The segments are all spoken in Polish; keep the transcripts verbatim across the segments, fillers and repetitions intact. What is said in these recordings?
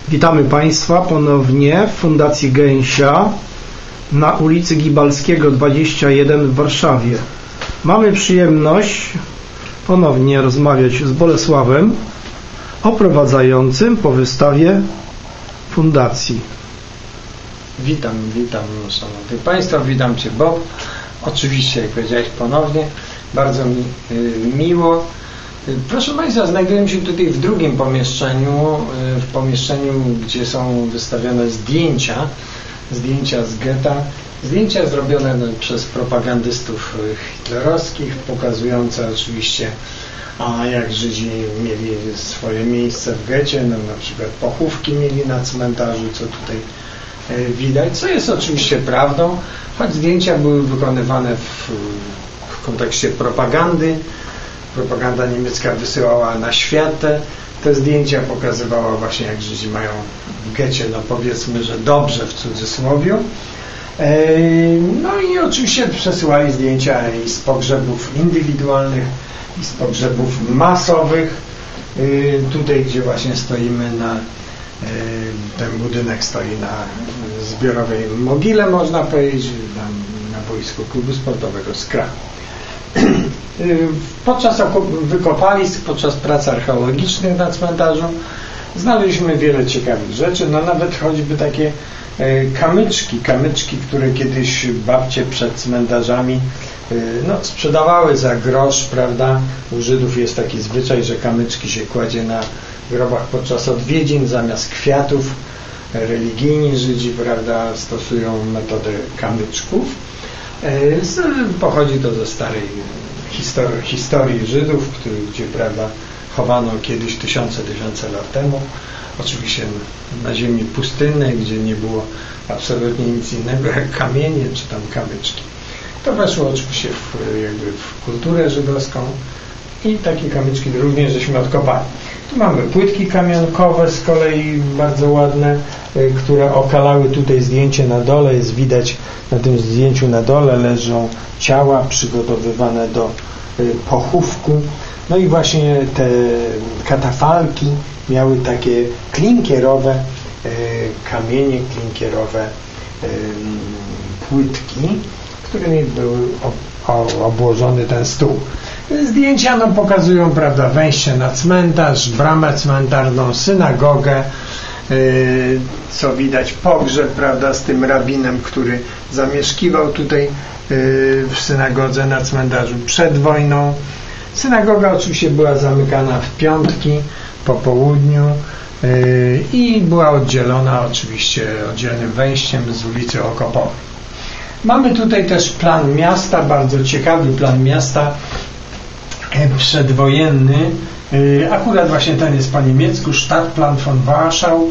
Witamy Państwa ponownie w Fundacji Gęsia na ulicy Gibalskiego dwadzieścia jeden w Warszawie. Mamy przyjemność ponownie rozmawiać z Bolesławem, oprowadzającym po wystawie Fundacji. Witam, witam szanowni Państwo, witam Cię Bob. Oczywiście, jak powiedziałeś ponownie, bardzo mi y, miło. Proszę Państwa, znajdujemy się tutaj w drugim pomieszczeniu, w pomieszczeniu, gdzie są wystawione zdjęcia, zdjęcia z getta, zdjęcia zrobione przez propagandystów hitlerowskich, pokazujące oczywiście, a jak Żydzi mieli swoje miejsce w getcie, no na przykład pochówki mieli na cmentarzu, co tutaj widać, co jest oczywiście prawdą, choć zdjęcia były wykonywane w, w kontekście propagandy. Propaganda niemiecka wysyłała na świat te, te zdjęcia, pokazywała właśnie, jak Żydzi mają w getcie, no powiedzmy, że dobrze w cudzysłowie. No i oczywiście przesyłali zdjęcia i z pogrzebów indywidualnych, i z pogrzebów masowych. Tutaj, gdzie właśnie stoimy na, ten budynek stoi na zbiorowej mogile, można powiedzieć, tam na boisku klubu sportowego Skra. Podczas wykopalisk, podczas prac archeologicznych na cmentarzu znaleźliśmy wiele ciekawych rzeczy, no nawet choćby takie kamyczki, kamyczki, które kiedyś babcie przed cmentarzami no, sprzedawały za grosz, prawda? U Żydów jest taki zwyczaj, że kamyczki się kładzie na grobach podczas odwiedzin zamiast kwiatów. Religijni Żydzi, prawda, stosują metodę kamyczków. Pochodzi to ze starej historii, historii Żydów, który, gdzie, prawda, chowano kiedyś tysiące, tysiące lat temu, oczywiście na ziemi pustynnej, gdzie nie było absolutnie nic innego jak kamienie czy tam kamyczki. To weszło oczywiście w, jakby w kulturę żydowską i takie kamyczki również żeśmy odkopali. Tu mamy płytki kamionkowe z kolei bardzo ładne, które okalały tutaj zdjęcie na dole. Jest widać na tym zdjęciu na dole leżą ciała przygotowywane do pochówku. No i właśnie te katafalki miały takie klinkierowe kamienie, klinkierowe płytki, którymi był obłożony ten stół. Zdjęcia nam pokazują, prawda, wejście na cmentarz, bramę cmentarną, synagogę, yy, co widać pogrzeb, prawda, z tym rabinem, który zamieszkiwał tutaj yy, w synagodze na cmentarzu przed wojną. Synagoga oczywiście była zamykana w piątki po południu yy, i była oddzielona oczywiście oddzielnym wejściem z ulicy Okopowej. Mamy tutaj też plan miasta, bardzo ciekawy plan miasta przedwojenny, akurat właśnie ten jest po niemiecku, Stadtplan von Warschau.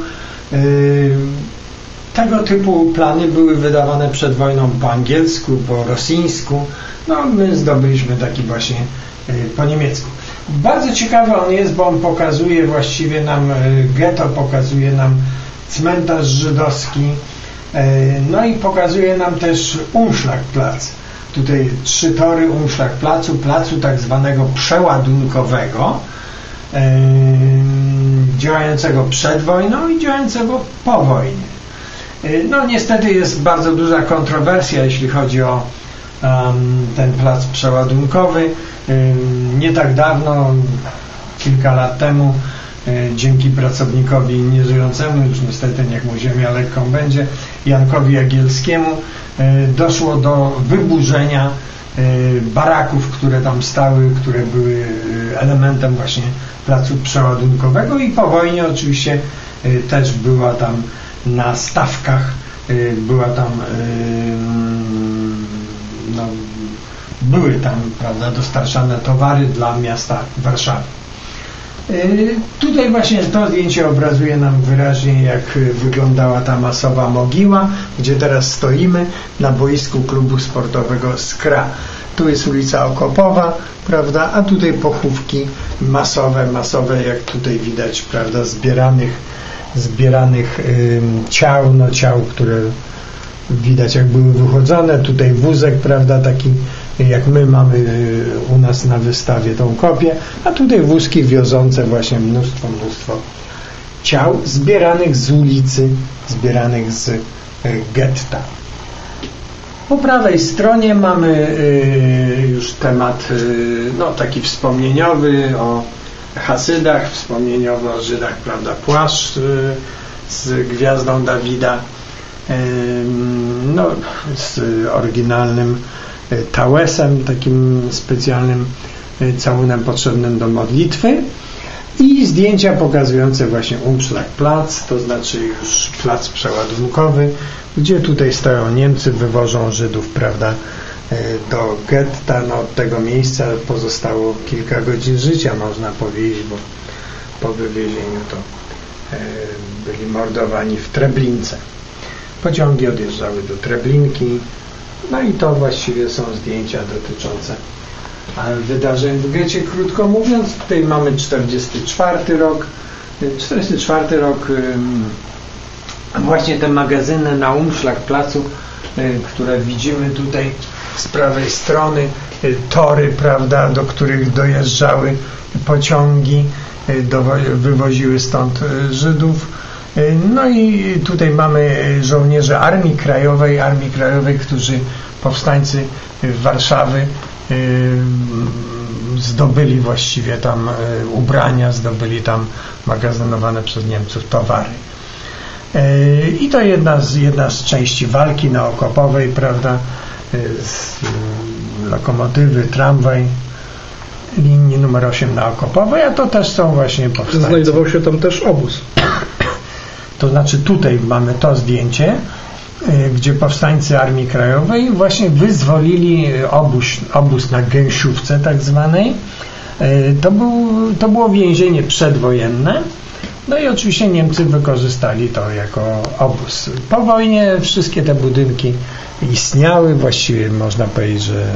Tego typu plany były wydawane przed wojną po angielsku, po rosyjsku. No my zdobyliśmy taki właśnie po niemiecku. Bardzo ciekawy on jest, bo on pokazuje właściwie nam getto, pokazuje nam cmentarz żydowski, no i pokazuje nam też Umschlagplatz. Tutaj trzy tory Umschlagplacu, placu tak zwanego przeładunkowego, yy, działającego przed wojną i działającego po wojnie. Yy, no niestety jest bardzo duża kontrowersja, jeśli chodzi o um, ten plac przeładunkowy. Yy, nie tak dawno, kilka lat temu, yy, dzięki pracownikowi nieżyjącemu, już niestety niech mu ziemia lekką będzie, Jankowi Jagielskiemu, doszło do wyburzenia baraków, które tam stały, które były elementem właśnie placu przeładunkowego i po wojnie oczywiście też była tam na stawkach, była tam no, były tam, prawda, dostarczane towary dla miasta Warszawy. Tutaj właśnie to zdjęcie obrazuje nam wyraźnie, jak wyglądała ta masowa mogiła, gdzie teraz stoimy na boisku klubu sportowego Skra. Tu jest ulica Okopowa, prawda, a tutaj pochówki masowe, masowe, jak tutaj widać, prawda, zbieranych, zbieranych ym, ciał, no ciał, które widać jak były wychodzone. Tutaj wózek, prawda, taki jak my mamy u nas na wystawie tą kopię, a tutaj wózki wiozące właśnie mnóstwo, mnóstwo ciał. ciał zbieranych z ulicy, zbieranych z y, getta. Po prawej stronie mamy y, już temat y, no, taki wspomnieniowy o Hasydach, wspomnieniowy o Żydach, prawda, płaszcz y, z gwiazdą Dawida, y, no, z oryginalnym y, tałesem, takim specjalnym y, całunem potrzebnym do modlitwy i zdjęcia pokazujące właśnie Umschlagplatz, to znaczy już plac przeładunkowy, gdzie tutaj stoją Niemcy, wywożą Żydów, prawda, do getta. No, od tego miejsca pozostało kilka godzin życia, można powiedzieć, bo po wywiezieniu to e, byli mordowani w Treblince. Pociągi odjeżdżały do Treblinki, no i to właściwie są zdjęcia dotyczące wydarzeń w getcie. Krótko mówiąc, tutaj mamy czterdziesty czwarty rok. czterdziesty czwarty rok, właśnie te magazyny na Umschlagplatzu, które widzimy tutaj z prawej strony, tory, prawda, do których dojeżdżały pociągi, do, wywoziły stąd Żydów. No i tutaj mamy żołnierzy Armii Krajowej, Armii Krajowej, którzy, powstańcy Warszawy, zdobyli właściwie tam ubrania, zdobyli tam magazynowane przez Niemców towary. I to jedna z, jedna z części walki na Okopowej, prawda, z lokomotywy, tramwaj linii numer osiem na Okopowej, a to też są właśnie powstańcy. Znajdował się tam też obóz. To znaczy tutaj mamy to zdjęcie, gdzie powstańcy Armii Krajowej właśnie wyzwolili obóz, obóz na Gęsiówce tak zwanej. To, był, to było więzienie przedwojenne. No i oczywiście Niemcy wykorzystali to jako obóz. Po wojnie wszystkie te budynki istniały, właściwie można powiedzieć, że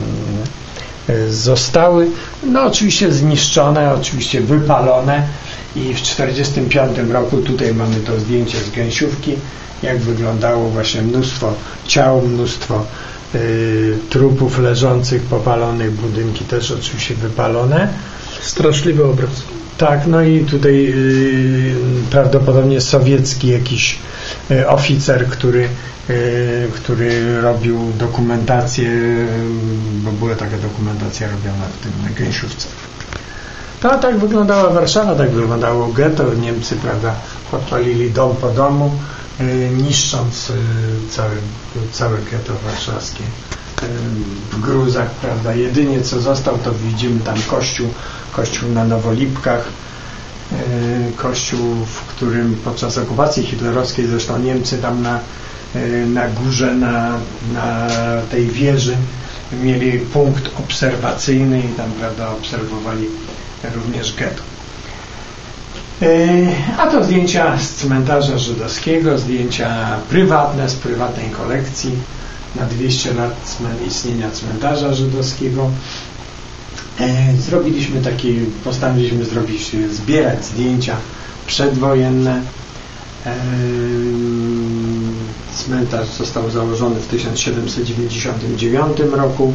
zostały, no oczywiście zniszczone, oczywiście wypalone i w tysiąc dziewięćset czterdziestym piątym roku tutaj mamy to zdjęcie z Gęsiówki, jak wyglądało właśnie mnóstwo ciał, mnóstwo y, trupów leżących, popalonych, budynki też oczywiście wypalone. Straszliwy obraz. Tak, no i tutaj y, prawdopodobnie sowiecki jakiś y, oficer, który, y, który robił dokumentację, y, bo była taka dokumentacja robiona w tym na Gęsiówce. To tak wyglądała Warszawa, tak wyglądało getto. Niemcy, prawda, podpalili dom po domu, y, niszcząc y, całe, całe getto warszawskie. Y, w gruzach, prawda, jedynie co został, to widzimy tam kościół, kościół na Nowolipkach, y, kościół, w którym podczas okupacji hitlerowskiej zresztą Niemcy tam na, y, na górze, na, na tej wieży mieli punkt obserwacyjny i tam, prawda, obserwowali również getto. A to zdjęcia z cmentarza żydowskiego, zdjęcia prywatne z prywatnej kolekcji na dwieście lat istnienia cmentarza żydowskiego. Zrobiliśmy taki, postanowiliśmy zrobić, zbierać zdjęcia przedwojenne. Cmentarz został założony w tysiąc siedemset dziewięćdziesiątym dziewiątym roku.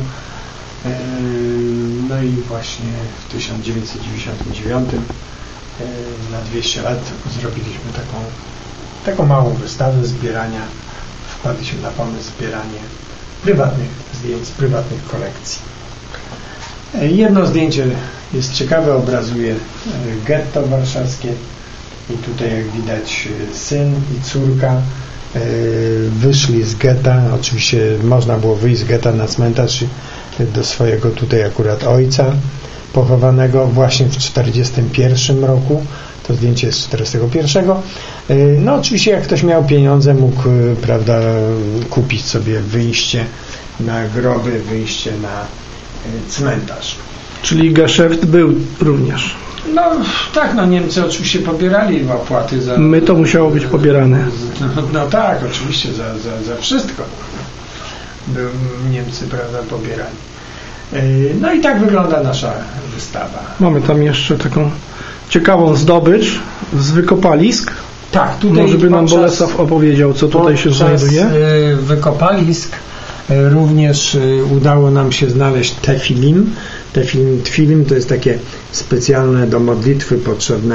No i właśnie w tysiąc dziewięćset dziewięćdziesiątym dziewiątym na dwieście lat zrobiliśmy taką, taką małą wystawę zbierania. Wpadliśmy na pomysł zbierania prywatnych zdjęć z prywatnych kolekcji. Jedno zdjęcie jest ciekawe, obrazuje getto warszawskie i tutaj jak widać syn i córka wyszli z getta. Oczywiście można było wyjść z getta na cmentarz do swojego tutaj akurat ojca pochowanego właśnie w tysiąc dziewięćset czterdziestym pierwszym roku. To zdjęcie jest z czterdziestego pierwszego. No oczywiście jak ktoś miał pieniądze, mógł, prawda, kupić sobie wyjście na groby, wyjście na cmentarz. Czyli geszeft był również. No tak, no Niemcy oczywiście pobierali opłaty za... My to musiało być pobierane. No, no tak, oczywiście za, za, za wszystko. Był, Niemcy, prawda, pobierali. No i tak wygląda nasza wystawa. Mamy tam jeszcze taką ciekawą zdobycz z wykopalisk. Tak, tutaj może by nam Bolesław opowiedział, co tutaj się znajduje. Wykopalisk również udało nam się znaleźć tefilim. Tefilim, tfilim to jest takie specjalne do modlitwy potrzebne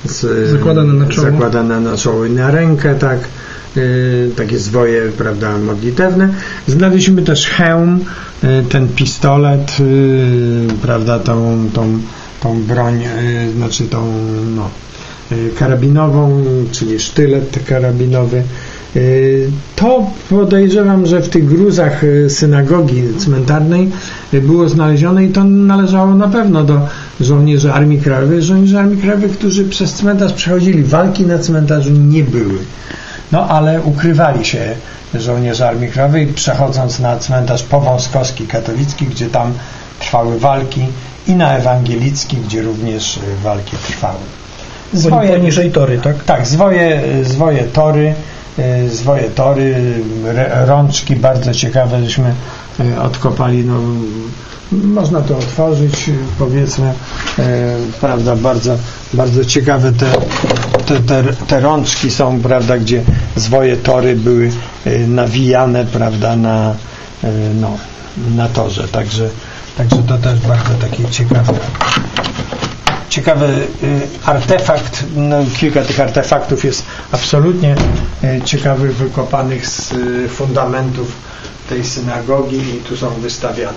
z, zakładane na czoło. zakładane na czoło i na rękę, tak, y, takie zwoje, prawda, modlitewne. Znaleźliśmy też hełm, y, ten pistolet, y, prawda, tą, tą, tą broń, y, znaczy tą, no, y, karabinową, czyli sztylet karabinowy. To podejrzewam, że w tych gruzach synagogi cmentarnej było znalezione i to należało na pewno do żołnierzy Armii Krajowej. Żołnierze Armii Krajowej, którzy przez cmentarz przechodzili, walki na cmentarzu nie były. No ale ukrywali się żołnierze Armii Krajowej, przechodząc na cmentarz powązkowski katolicki, gdzie tam trwały walki, i na ewangelicki, gdzie również walki trwały. Zwoje, poniżej tory, tak? Tak, zwoje, zwoje tory, zwoje tory, rączki bardzo ciekawe, żeśmy odkopali, no, można to otworzyć, powiedzmy, prawda, bardzo, bardzo ciekawe te, te, te, te rączki są, prawda, gdzie zwoje tory były nawijane, prawda, na, no, na torze, także, także to też bardzo takie ciekawe. Ciekawy artefakt, no, kilka tych artefaktów jest absolutnie ciekawych, wykopanych z fundamentów tej synagogi i tu są wystawiane.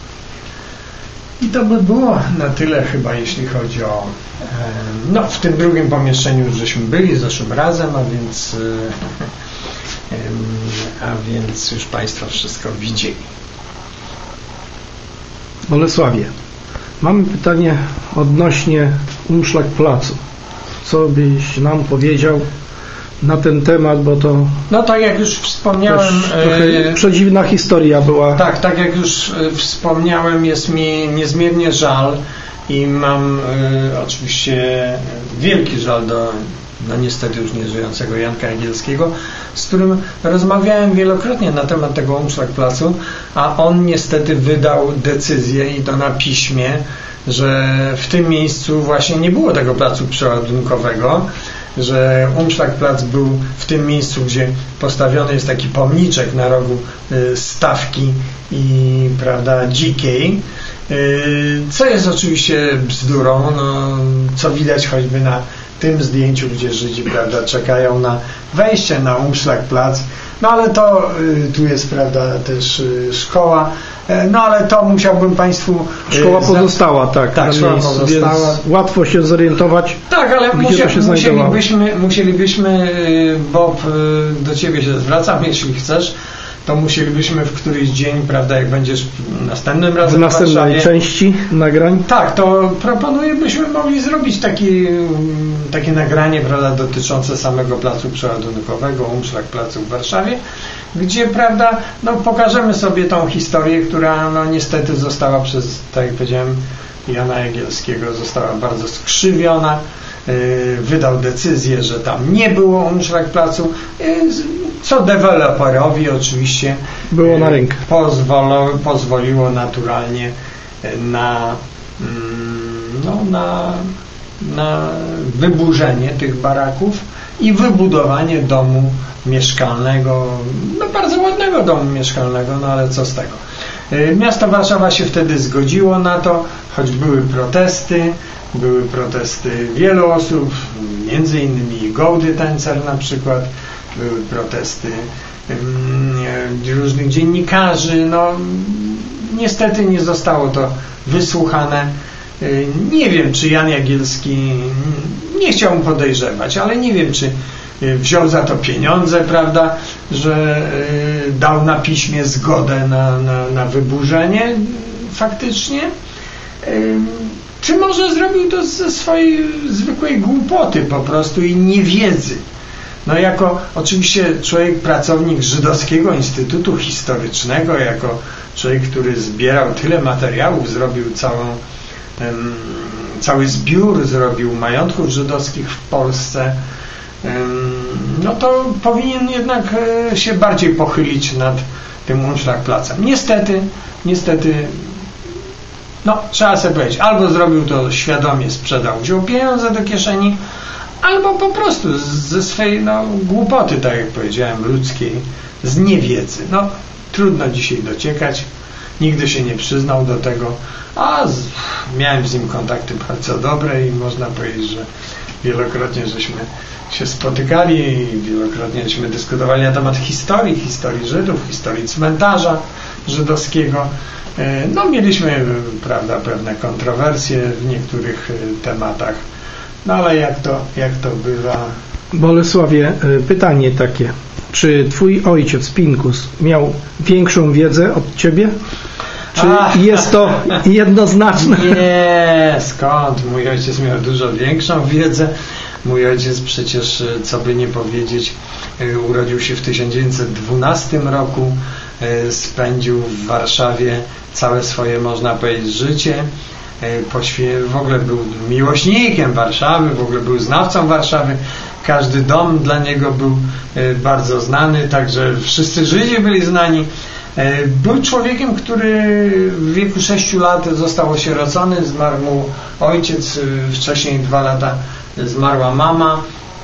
I to by było na tyle chyba, jeśli chodzi o, no, w tym drugim pomieszczeniu już żeśmy byli zeszłym razem, a więc a więc już Państwo wszystko widzieli. Bolesławie, mamy pytanie odnośnie Umschlagplatzu. Co byś nam powiedział na ten temat, bo to... No tak jak już wspomniałem... Trochę e... przedziwna historia była. Tak, tak jak już wspomniałem, jest mi niezmiernie żal i mam e, oczywiście wielki żal do, no niestety już nieżyjącego Janka Jagielskiego, z którym rozmawiałem wielokrotnie na temat tego Umschlagplatzu, a on niestety wydał decyzję i to na piśmie, że w tym miejscu właśnie nie było tego placu przeładunkowego, że Umschlagplatz był w tym miejscu, gdzie postawiony jest taki pomniczek na rogu y, Stawki i, prawda, Dzikiej, y, co jest oczywiście bzdurą, no, co widać choćby na tym zdjęciu, gdzie Żydzi, prawda, czekają na wejście na Umschlagplatz. No ale to y, tu jest, prawda, też y, szkoła. Y, no ale to musiałbym Państwu... Y, szkoła pozostała, tak. Tak, szkoła miejscu, pozostała. Łatwo się zorientować, tak, ale gdzie musia, to się musielibyśmy, musielibyśmy, Bob, do Ciebie się zwracam, jeśli chcesz, to musielibyśmy w któryś dzień, prawda, jak będziesz następnym razem w następnej części nagrań. Tak, to proponuję, byśmy mogli zrobić taki, takie nagranie, prawda, dotyczące samego placu przeładunkowego, Umschlagplatzu w Warszawie, gdzie, prawda, no, pokażemy sobie tą historię, która, no, niestety została przez, tak jak powiedziałem, Jana Jagielskiego, została bardzo skrzywiona. Wydał decyzję, że tam nie było Umschlagplatzu, co deweloperowi oczywiście było na rękę. Pozwolo, pozwoliło naturalnie na, no, na, na wyburzenie tych baraków i wybudowanie domu mieszkalnego, no bardzo ładnego domu mieszkalnego, no ale co z tego. Miasto Warszawa się wtedy zgodziło na to, choć były protesty, były protesty wielu osób, między innymi Gołdy Tencer na przykład, były protesty um, różnych dziennikarzy, no niestety nie zostało to wysłuchane. Nie wiem, czy Jan Jagielski, nie chciał mu podejrzewać, ale nie wiem, czy wziął za to pieniądze, prawda, że dał na piśmie zgodę na, na, na wyburzenie faktycznie. Czy może zrobił to ze swojej zwykłej głupoty po prostu i niewiedzy. No jako oczywiście człowiek, pracownik Żydowskiego Instytutu Historycznego, jako człowiek, który zbierał tyle materiałów, zrobił całą, um, cały zbiór, zrobił majątków żydowskich w Polsce, um, no to powinien jednak e, się bardziej pochylić nad tym Umschlagplatzem. Niestety, niestety no, trzeba sobie powiedzieć, albo zrobił to świadomie, sprzedał, wziął pieniądze do kieszeni, albo po prostu ze swej, no, głupoty, tak jak powiedziałem, ludzkiej, z niewiedzy. No, trudno dzisiaj dociekać, nigdy się nie przyznał do tego, a z, miałem z nim kontakty bardzo dobre i można powiedzieć, że wielokrotnie żeśmy się spotykali, wielokrotnie żeśmy dyskutowali na temat historii, historii Żydów, historii cmentarza żydowskiego. No mieliśmy, prawda, pewne kontrowersje w niektórych tematach, no ale jak to, jak to bywa. Bolesławie, pytanie takie. Czy twój ojciec Pinkus miał większą wiedzę od ciebie? Czy Ach. jest to jednoznaczne? Nie, skąd? Mój ojciec miał dużo większą wiedzę. Mój ojciec przecież, co by nie powiedzieć, urodził się w tysiąc dziewięćset dwunastym roku, spędził w Warszawie całe swoje, można powiedzieć, życie. W ogóle był miłośnikiem Warszawy, w ogóle był znawcą Warszawy. Każdy dom dla niego był bardzo znany, także wszyscy Żydzi byli znani. Był człowiekiem, który w wieku sześciu lat został osierocony, zmarł mu ojciec, wcześniej dwa lata zmarła mama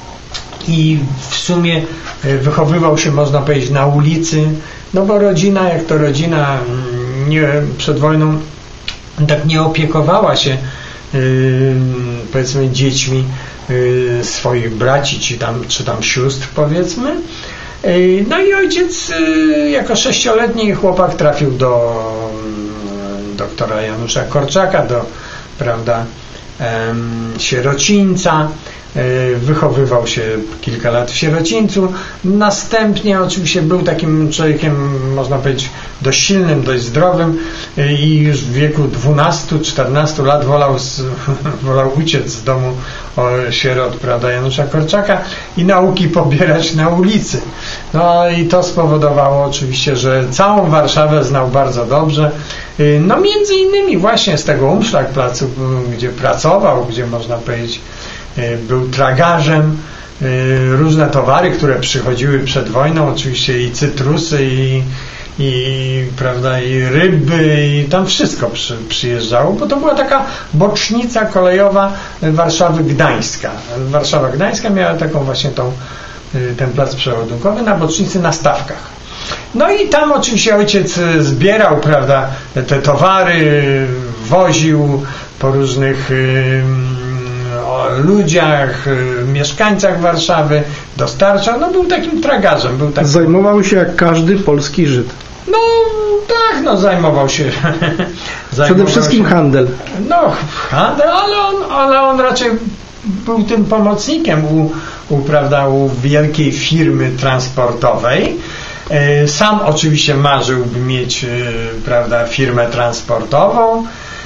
i w sumie wychowywał się, można powiedzieć, na ulicy, no bo rodzina, jak to rodzina, nie, przed wojną tak nie opiekowała się yy, powiedzmy dziećmi yy, swoich braci czy tam, czy tam sióstr, powiedzmy. Yy, no i ojciec yy, jako sześcioletni chłopak trafił do yy, doktora Janusza Korczaka, do, prawda, yy, sierocińca. Wychowywał się kilka lat w sierocińcu. Następnie oczywiście był takim człowiekiem, można powiedzieć, dość silnym, dość zdrowym i już w wieku dwunastu czternastu lat wolał, z, wolał uciec z domu sierot, prawda, Janusza Korczaka i nauki pobierać na ulicy. No i to spowodowało oczywiście, że całą Warszawę znał bardzo dobrze. No między innymi właśnie z tego Umschlagplatzu, gdzie pracował, gdzie można powiedzieć był tragarzem, różne towary, które przychodziły przed wojną, oczywiście i cytrusy, i, i, prawda, i ryby, i tam wszystko przy, przyjeżdżało, bo to była taka bocznica kolejowa Warszawy Gdańska. Warszawa Gdańska miała taką właśnie tą, ten plac przeładunkowy na bocznicy na Stawkach. No i tam oczywiście ojciec zbierał, prawda, te towary, woził po różnych o ludziach, mieszkańcach Warszawy, dostarczał, no był takim tragarzem. Był takim... Zajmował się jak każdy polski Żyd. No tak, no zajmował się. zajmował Przede wszystkim się, handel. No handel, ale on, ale on raczej był tym pomocnikiem u, u, prawda, u wielkiej firmy transportowej. Sam oczywiście marzył, by mieć, prawda, firmę transportową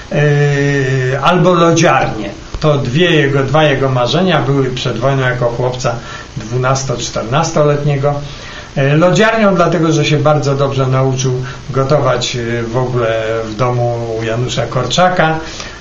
albo lodziarnię. To dwie jego, dwa jego marzenia były przed wojną jako chłopca dwunasto-czternastoletniego. Lodziarnią dlatego, że się bardzo dobrze nauczył gotować w ogóle w domu Janusza Korczaka.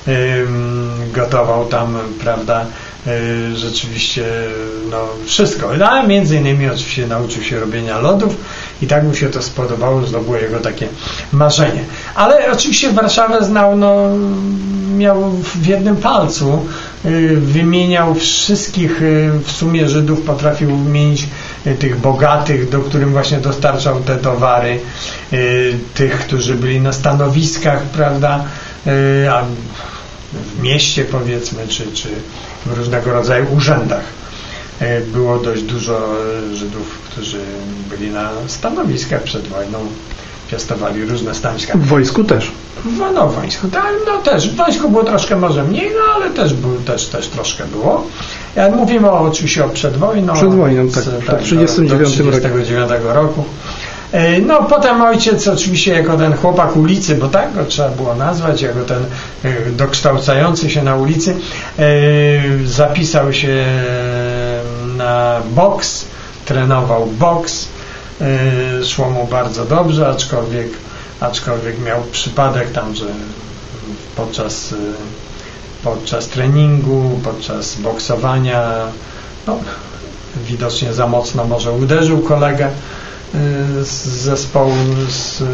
Gotował tam, prawda, rzeczywiście no, wszystko, ale między innymi oczywiście nauczył się robienia lodów i tak mu się to spodobało, że to było jego takie marzenie. Ale oczywiście Warszawę znał, no, miał w jednym palcu, wymieniał wszystkich w sumie Żydów, potrafił wymienić tych bogatych, do którym właśnie dostarczał te towary, tych, którzy byli na stanowiskach, prawda, a w mieście, powiedzmy, czy, czy w różnego rodzaju urzędach. Było dość dużo Żydów, którzy byli na stanowiskach przed wojną, piastowali różne stanowiska. W wojsku też. No, no w wojsku, tak, no też. W wojsku było troszkę może mniej, no ale też, był, też, też troszkę było. Ja mówimy o, oczywiście o przed wojną. Przed wojną, tak, tak, tak trzydziestym dziewiątym roku. No potem ojciec oczywiście jako ten chłopak ulicy, bo tak go trzeba było nazwać, jako ten dokształcający się na ulicy, zapisał się na boks, trenował boks, szło mu bardzo dobrze, aczkolwiek, aczkolwiek miał przypadek tam, że podczas, podczas treningu, podczas boksowania, no, widocznie za mocno może uderzył kolegę z zespołu, z,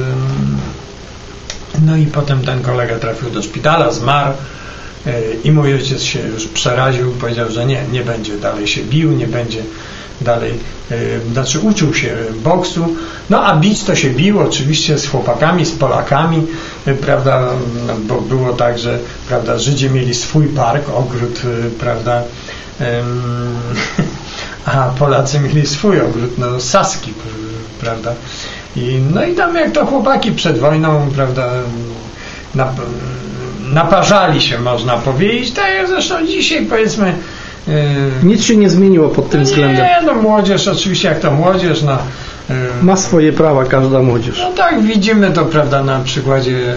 no i potem ten kolega trafił do szpitala, zmarł i mój ojciec się już przeraził, powiedział, że nie, nie będzie dalej się bił, nie będzie dalej, znaczy uczył się boksu, no a bić to się bił oczywiście z chłopakami, z Polakami, prawda, bo było tak, że, prawda, Żydzi mieli swój park, ogród, prawda, a Polacy mieli swój ogród, no Saski, prawda? I, no i tam jak to chłopaki przed wojną, prawda, nap, naparzali się, można powiedzieć, tak jak zresztą dzisiaj, powiedzmy. Yy, Nic się nie zmieniło pod tym no względem. Nie, no młodzież, oczywiście jak to młodzież, no. Yy, Ma swoje prawa każda młodzież. No tak, widzimy to, prawda, na przykładzie yy,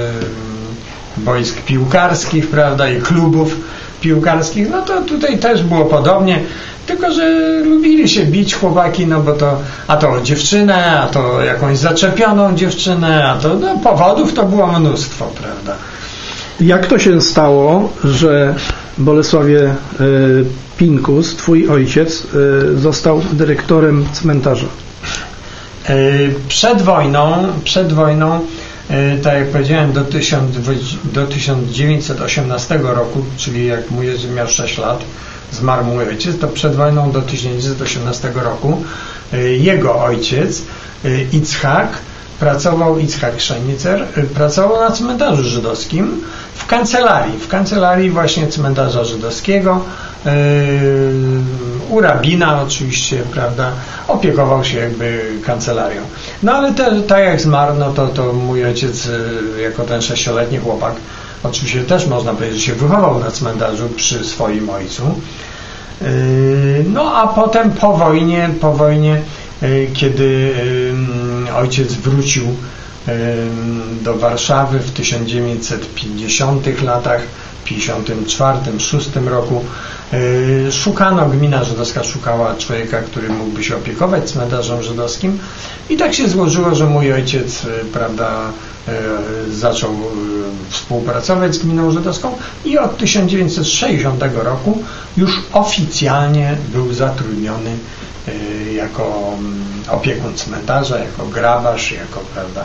boisk piłkarskich, prawda, i klubów piłkarskich, no to tutaj też było podobnie, tylko że lubili się bić chłopaki, no bo to a to dziewczynę, a to jakąś zaczepioną dziewczynę, a to no, powodów to było mnóstwo, prawda. Jak to się stało, że Bolesławie y, Pinkus, twój ojciec, y, został dyrektorem cmentarza? Y, przed wojną, przed wojną tak jak powiedziałem, do, tysiąc, do tysiąc dziewięćset osiemnastego roku, czyli jak mój ojciec miał sześć lat, zmarł mój ojciec, to przed wojną do tysiąc dziewięćset osiemnastego roku jego ojciec, Itzhak, pracował, Itzhak Szenicer, pracował na cmentarzu żydowskim w kancelarii, w kancelarii właśnie cmentarza żydowskiego, yy, u rabina oczywiście, prawda, opiekował się jakby kancelarią. No ale te, tak jak zmarł, no to, to mój ojciec yy, jako ten sześcioletni chłopak, oczywiście też można powiedzieć, że się wychował na cmentarzu przy swoim ojcu. Yy, no a potem po wojnie, po wojnie, yy, kiedy yy, ojciec wrócił do Warszawy w tysiąc dziewięćset pięćdziesiątych latach, pięćdziesiątym czwartym, szóstym roku. Szukano, gmina żydowska szukała człowieka, który mógłby się opiekować cmentarzem żydowskim i tak się złożyło, że mój ojciec, prawda, zaczął współpracować z gminą żydowską i od tysiąc dziewięćset sześćdziesiątego roku już oficjalnie był zatrudniony jako opiekun cmentarza, jako grabarz, jako, prawda,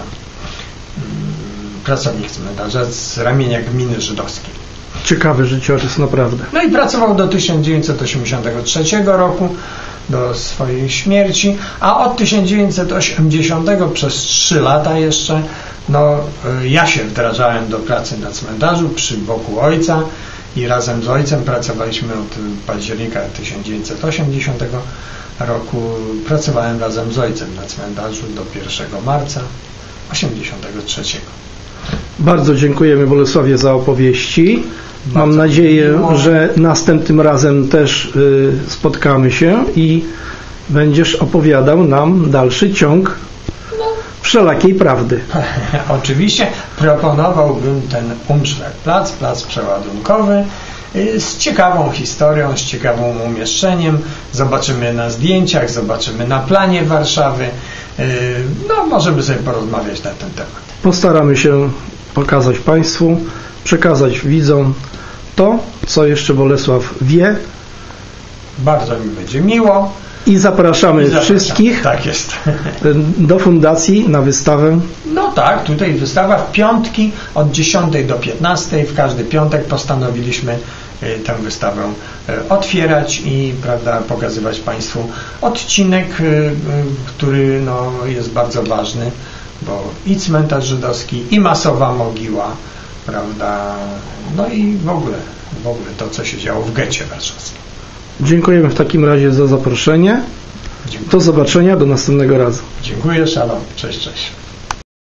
pracownik cmentarza z ramienia gminy żydowskiej. Ciekawy życiorys, naprawdę. No i pracował do tysiąc dziewięćset osiemdziesiątego trzeciego roku, do swojej śmierci, a od tysiąc dziewięćset osiemdziesiątego przez trzy lata jeszcze, no ja się wdrażałem do pracy na cmentarzu przy boku ojca i razem z ojcem pracowaliśmy od października tysiąc dziewięćset osiemdziesiątego roku, pracowałem razem z ojcem na cmentarzu do pierwszego marca osiemdziesiątego trzeciego. Bardzo dziękujemy Bolesławie za opowieści. Bardzo Mam nadzieję, miło. że następnym razem też y, spotkamy się i będziesz opowiadał nam dalszy ciąg no. wszelakiej prawdy. Oczywiście proponowałbym ten Umschlagplatz, plac przeładunkowy, y, z ciekawą historią, z ciekawym umieszczeniem. Zobaczymy na zdjęciach, zobaczymy na planie Warszawy. Y, no, możemy sobie porozmawiać na ten temat. Postaramy się pokazać Państwu, przekazać widzom to, co jeszcze Bolesław wie. Bardzo mi będzie miło. I zapraszamy, I zapraszamy wszystkich tak jest. do fundacji na wystawę. No tak, tutaj wystawa w piątki od dziesiątej do piętnastej. W każdy piątek postanowiliśmy tę wystawę otwierać i, prawda, pokazywać Państwu odcinek, który no, jest bardzo ważny, bo i cmentarz żydowski, i masowa mogiła, prawda, no i w ogóle, w ogóle to, co się działo w getcie warszawskim. Dziękujemy w takim razie za zaproszenie. Dziękuję. Do zobaczenia, do następnego razu. Dziękuję, shalom, cześć, cześć.